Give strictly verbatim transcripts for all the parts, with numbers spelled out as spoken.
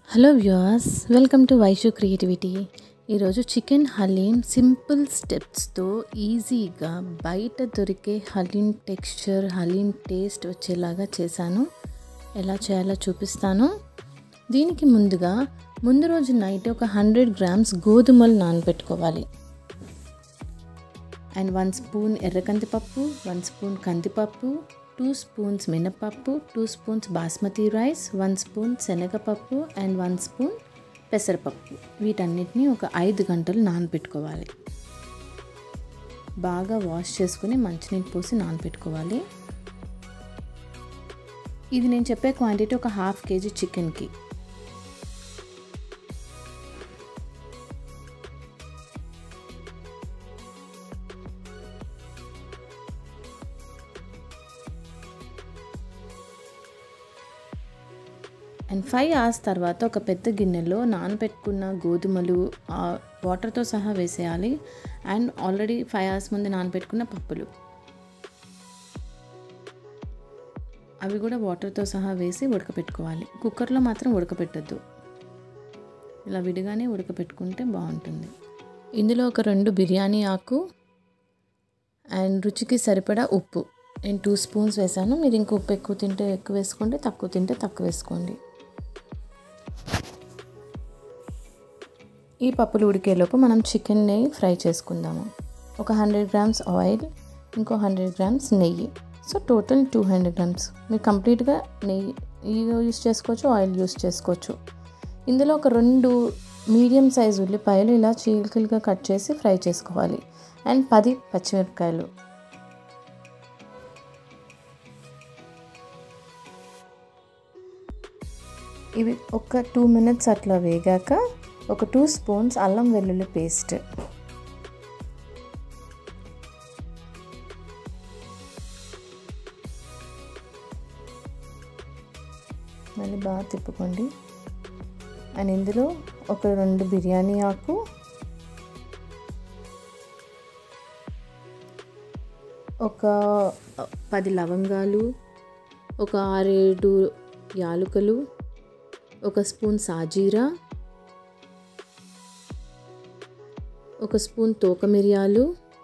Hello viewers, welcome to Vaishu creativity. ఈరోజు chicken haleem simple స్టెప్స్తో ఈజీగా బయట దొరికే హలీం టెక్స్చర్, హలీం టేస్ట్ వచ్చేలాగా చేశాను. ఎలా చేయాలో చూపిస్తాను. దీనికి ముందుగా ముందు రోజు నైట్ ఒక హండ్రెడ్ గ్రామ్స్ గోధుమలు నానబెట్టుకోవాలి. అండ్ వన్ స్పూన్ ఎర్ర కందిపప్పు, వన్ స్పూన్ కందిపప్పు, టూ స్పూన్స్ మినపప్పు, two spoons basmati rice, one spoon శనగపప్పు అండ్ వన్ స్పూన్ పెసరపప్పు. వీటన్నిటిని ఒక ఐదు గంటలు నానబెట్టుకోవాలి. బాగా వాష్ చేసుకుని మంచినీళ్ళు పోసి నానబెట్టుకోవాలి. ఇది నేను చెప్పే క్వాంటిటీ ఒక హాఫ్ కేజీ చికెన్కి. అండ్ ఫైవ్ అవర్స్ తర్వాత ఒక పెద్ద గిన్నెలో నానబెట్టుకున్న గోధుమలు వాటర్తో సహా వేసేయాలి. అండ్ ఆల్రెడీ ఫైవ్ అవర్స్ ముందు నానబెట్టుకున్న పప్పులు అవి కూడా వాటర్తో సహా వేసి ఉడకపెట్టుకోవాలి. కుక్కర్లో మాత్రం ఉడకపెట్టద్దు, ఇలా విడిగానే ఉడకపెట్టుకుంటే బాగుంటుంది. ఇందులో ఒక రెండు బిర్యానీ ఆకు అండ్ రుచికి సరిపడా ఉప్పు నేను టూ స్పూన్స్ వేసాను. మీరు ఇంక ఉప్పు ఎక్కువ తింటే ఎక్కువ వేసుకోండి, తక్కువ తింటే తక్కువ వేసుకోండి. ఈ పప్పులు ఉడికేలోపు మనం చికెన్ని ఫ్రై చేసుకుందాము. ఒక హండ్రెడ్ గ్రామ్స్ ఆయిల్, ఇంకో హండ్రెడ్ గ్రామ్స్ నెయ్యి, so total two hundred grams. మీరు కంప్లీట్గా నెయ్యి యూస్ చేసుకోవచ్చు, ఆయిల్ యూస్ చేసుకోవచ్చు. ఇందులో ఒక రెండు మీడియం సైజు ఉల్లిపాయలు ఇలా చీలికలుగా కట్ చేసి ఫ్రై చేసుకోవాలి. అండ్ పది పచ్చిమిరపకాయలు. ఇవి ఒక టూ మినిట్స్ అట్లా వేగాక ఒక టూ స్పూన్స్ అల్లం వెల్లుల్లి పేస్ట్, మళ్ళీ బాగా తిప్పుకోండి. అండ్ ఇందులో ఒక రెండు బిర్యానీ ఆకు, ఒక పది లవంగాలు, ఒక ఆరేడు యాలకులు, ఒక స్పూన్ సాజీరా, ఒక స్పూన్ తోక మిరియాలు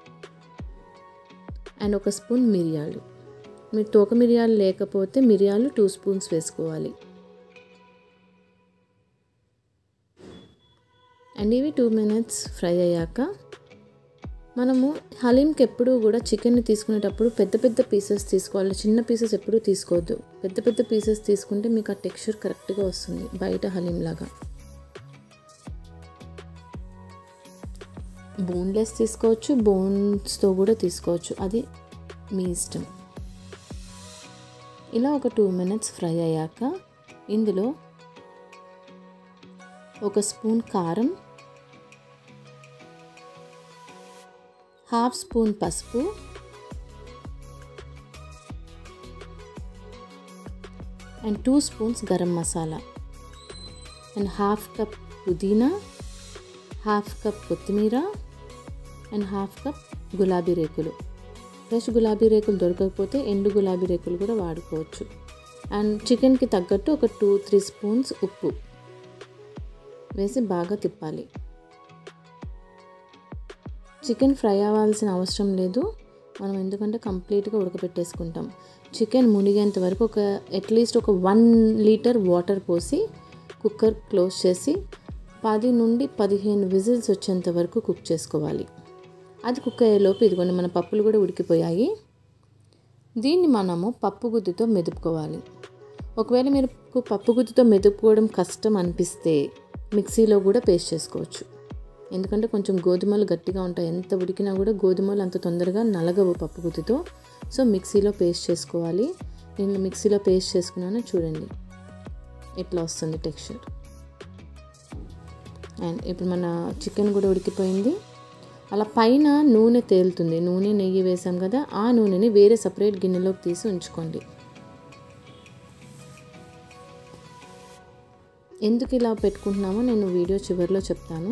అండ్ ఒక స్పూన్ మిరియాలు. మీరు తోక మిరియాలు లేకపోతే మిరియాలు టూ స్పూన్స్ వేసుకోవాలి. అండ్ ఇవి టూ మినిట్స్ ఫ్రై అయ్యాక మనము హలీంకి ఎప్పుడూ కూడా చికెన్ని తీసుకునేటప్పుడు పెద్ద పెద్ద పీసెస్ తీసుకోవాలి. చిన్న పీసెస్ ఎప్పుడూ తీసుకోవద్దు. పెద్ద పెద్ద పీసెస్ తీసుకుంటే మీకు ఆ టెక్స్చర్ కరెక్ట్గా వస్తుంది, బయట హలీం లాగా. బోన్లెస్ తీసుకోవచ్చు, బోన్స్తో కూడా తీసుకోవచ్చు, అది మీ ఇష్టం. ఇలా ఒక టూ మినిట్స్ ఫ్రై అయ్యాక ఇందులో ఒక స్పూన్ కారం, హాఫ్ స్పూన్ పసుపు, and two spoons garam masala, and half cup పుదీనా, హాఫ్ కప్ కొత్తిమీర అండ్ హాఫ్ కప్ గులాబీ రేకులు. ఫ్రెష్ గులాబీ రేకులు దొరకకపోతే ఎండు గులాబీ రేకులు కూడా వాడుకోవచ్చు. అండ్ చికెన్కి తగ్గట్టు ఒక టూ త్రీ స్పూన్స్ ఉప్పు వేసి బాగా తిప్పాలి. చికెన్ ఫ్రై అవ్వాల్సిన అవసరం లేదు మనం, ఎందుకంటే కంప్లీట్గా ఉడకపెట్టేసుకుంటాం. చికెన్ మునిగేంత వరకు ఒక అట్లీస్ట్ ఒక వన్ లీటర్ వాటర్ పోసి కుక్కర్ క్లోజ్ చేసి పది నుండి పదిహేను విజిల్స్ వచ్చేంత వరకు కుక్ చేసుకోవాలి. అది కుక్ అయ్యేలోపు ఇదిగోండి మన పప్పులు కూడా ఉడికిపోయాయి. దీన్ని మనము పప్పు గుత్తితో మెదుపుకోవాలి. ఒకవేళ మీరు పప్పు గుత్తితో మెదుపుకోవడం కష్టం అనిపిస్తే మిక్సీలో కూడా పేస్ట్ చేసుకోవచ్చు. ఎందుకంటే కొంచెం గోధుమలు గట్టిగా ఉంటాయి, ఎంత ఉడికినా కూడా గోధుమలు అంత తొందరగా నలగవు పప్పు గుత్తితో. సో మిక్సీలో పేస్ట్ చేసుకోవాలి. నేను మిక్సీలో పేస్ట్ చేసుకున్నాను, చూడండి ఇట్లా వస్తుంది టెక్స్చర్. అండ్ ఇప్పుడు మన చికెన్ కూడా ఉడికిపోయింది. అలా పైన నూనె తేలుతుంది, నూనె నెయ్యి వేసాం కదా, ఆ నూనెని వేరే సపరేట్ గిన్నెలోకి తీసి ఉంచుకోండి. ఎందుకు ఇలా పెట్టుకుంటున్నామో నేను వీడియో చివరిలో చెప్తాను.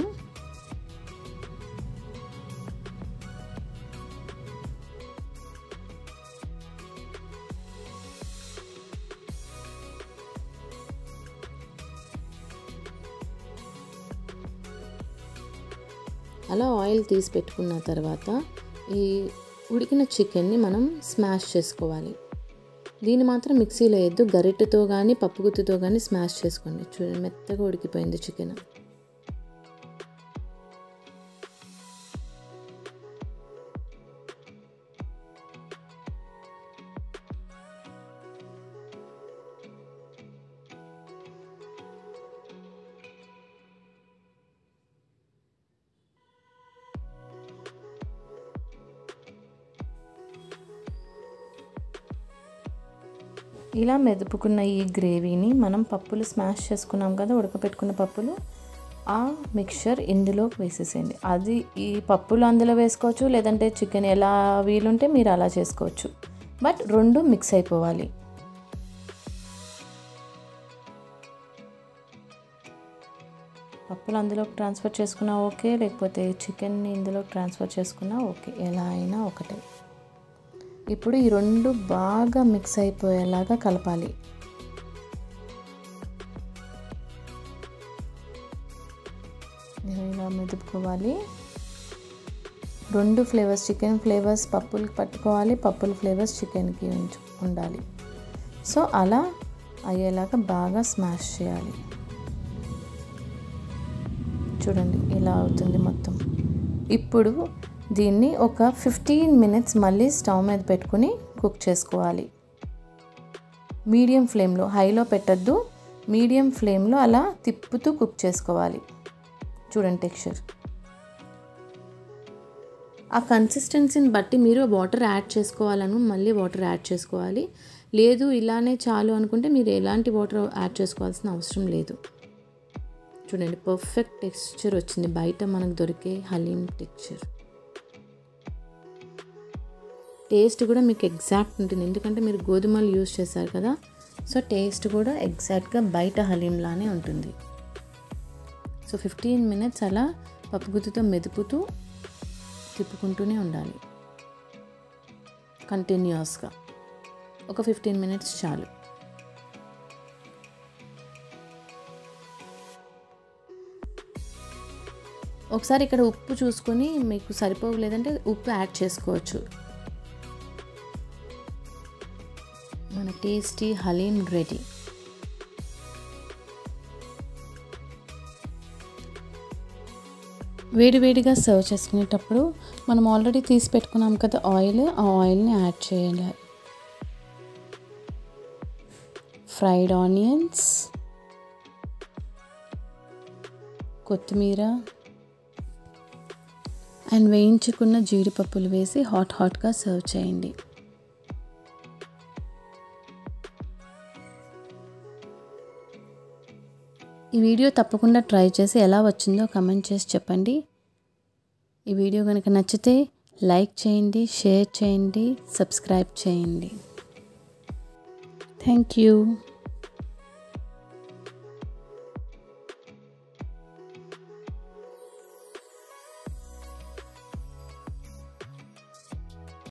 అలా ఆయిల్ తీసి పెట్టుకున్న తర్వాత ఈ ఉడికిన చికెన్ని మనం స్మాష్ చేసుకోవాలి. దీన్ని మాత్రం మిక్సీలో వేయద్దు, గరిటెతో కానీ పప్పు గుత్తితో కానీ స్మాష్ చేసుకోండి. చూడండి మెత్తగా ఉడికిపోయింది చికెన్. ఇలా మెదుపుకున్న ఈ గ్రేవీని మనం పప్పులు స్మాష్ చేసుకున్నాం కదా, ఉడకపెట్టుకున్న పప్పులు, ఆ మిక్చర్ ఇందులో వేసేసేయండి. అది ఈ పప్పులు అందులో వేసుకోవచ్చు, లేదంటే చికెన్ ఎలా వీలుంటే మీరు అలా చేసుకోవచ్చు. బట్ రెండు మిక్స్ అయిపోవాలి. పప్పులు అందులోకి ట్రాన్స్ఫర్ చేసుకున్నా ఓకే, లేకపోతే చికెన్ని ఇందులోకి ట్రాన్స్ఫర్ చేసుకున్నా ఓకే, ఎలా అయినా ఒకటే. ఇప్పుడు ఈ రెండు బాగా మిక్స్ అయిపోయేలాగా కలపాలి. ఇలా మెదుపుకోవాలి. రెండు ఫ్లేవర్స్, చికెన్ ఫ్లేవర్స్ పప్పులకి పట్టుకోవాలి, పప్పుల ఫ్లేవర్స్ చికెన్కి ఉండాలి. సో అలా అయ్యేలాగా బాగా స్మాష్ చేయాలి. చూడండి ఇలా అవుతుంది మొత్తం. ఇప్పుడు దీన్ని ఒక ఫిఫ్టీన్ మినిట్స్ మళ్ళీ స్టవ్ మీద పెట్టుకుని కుక్ చేసుకోవాలి. మీడియం ఫ్లేమ్లో, హైలో పెట్టద్దు, మీడియం ఫ్లేమ్లో అలా తిప్పుతూ కుక్ చేసుకోవాలి. చూడండి టెక్స్చర్. ఆ కన్సిస్టెన్సీని బట్టి మీరు వాటర్ యాడ్ చేసుకోవాలను మళ్ళీ వాటర్ యాడ్ చేసుకోవాలి. లేదు ఇలానే చాలు అనుకుంటే మీరు ఎలాంటి వాటర్ యాడ్ చేసుకోవాల్సిన అవసరం లేదు. చూడండి పర్ఫెక్ట్ టెక్స్చర్ వచ్చింది, బయట మనకు దొరికే హలీం టెక్స్చర్. టేస్ట్ కూడా మీకు ఎగ్జాక్ట్ ఉంటుంది, ఎందుకంటే మీరు గోధుమలు యూజ్ చేశారు కదా. సో టేస్ట్ కూడా ఎగ్జాక్ట్గా బయట హలీంలానే ఉంటుంది. సో ఫిఫ్టీన్ మినిట్స్ అలా పప్పు గుత్తితో మెదుపుతూ తిప్పుకుంటూనే ఉండాలి కంటిన్యూస్గా. ఒక ఫిఫ్టీన్ మినిట్స్ చాలు. ఒకసారి ఇక్కడ ఉప్పు చూసుకొని మీకు సరిపోలేదంటే ఉప్పు యాడ్ చేసుకోవచ్చు. మన టేస్టీ హలీం రెడీ. వేడివేడిగా సర్వ్ చేసుకునేటప్పుడు మనం ఆల్రెడీ తీసి పెట్టుకున్నాం కదా ఆయిల్, ఆ ఆయిల్ని యాడ్ చేయాలి. ఫ్రైడ్ ఆనియన్స్, కొత్తిమీర అండ్ వేయించుకున్న జీడిపప్పులు వేసి హాట్ హాట్గా సర్వ్ చేయండి. ఈ వీడియో తప్పకుండా ట్రై చేసి ఎలా వచ్చిందో కమెంట్ చేసి చెప్పండి. ఈ వీడియో కనుక నచ్చితే లైక్ చేయండి, షేర్ చేయండి, సబ్స్క్రైబ్ చేయండి. Thank you.